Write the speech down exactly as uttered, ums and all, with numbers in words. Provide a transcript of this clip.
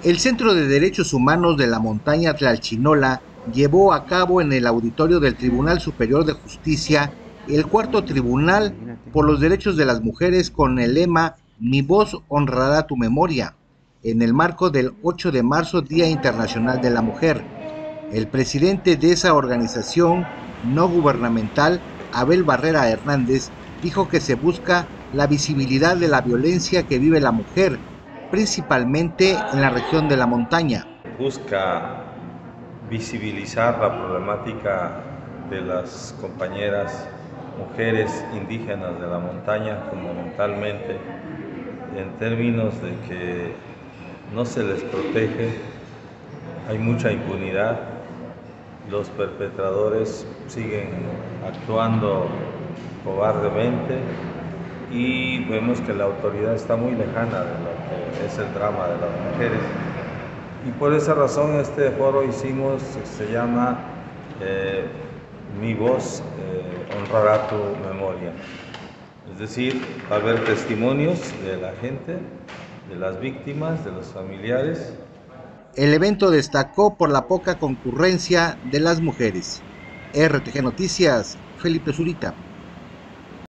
El Centro de Derechos Humanos de la Montaña Tlalchinola llevó a cabo en el auditorio del Tribunal Superior de Justicia el cuarto tribunal por los derechos de las mujeres con el lema Mi voz honrará tu memoria, en el marco del ocho de marzo, Día Internacional de la Mujer. El presidente de esa organización no gubernamental, Abel Barrera Hernández, dijo que se busca la visibilidad de la violencia que vive la mujer, principalmente en la región de la montaña. Busca visibilizar la problemática de las compañeras mujeres indígenas de la montaña, fundamentalmente en términos de que no se les protege, hay mucha impunidad, los perpetradores siguen actuando cobardemente y vemos que la autoridad está muy lejana de lo que es el drama de las mujeres. Y por esa razón este foro hicimos, se llama eh, Mi voz eh, honrará tu memoria. Es decir, va a haber testimonios de la gente, de las víctimas, de los familiares. El evento destacó por la poca concurrencia de las mujeres. R T G Noticias, Felipe Zurita.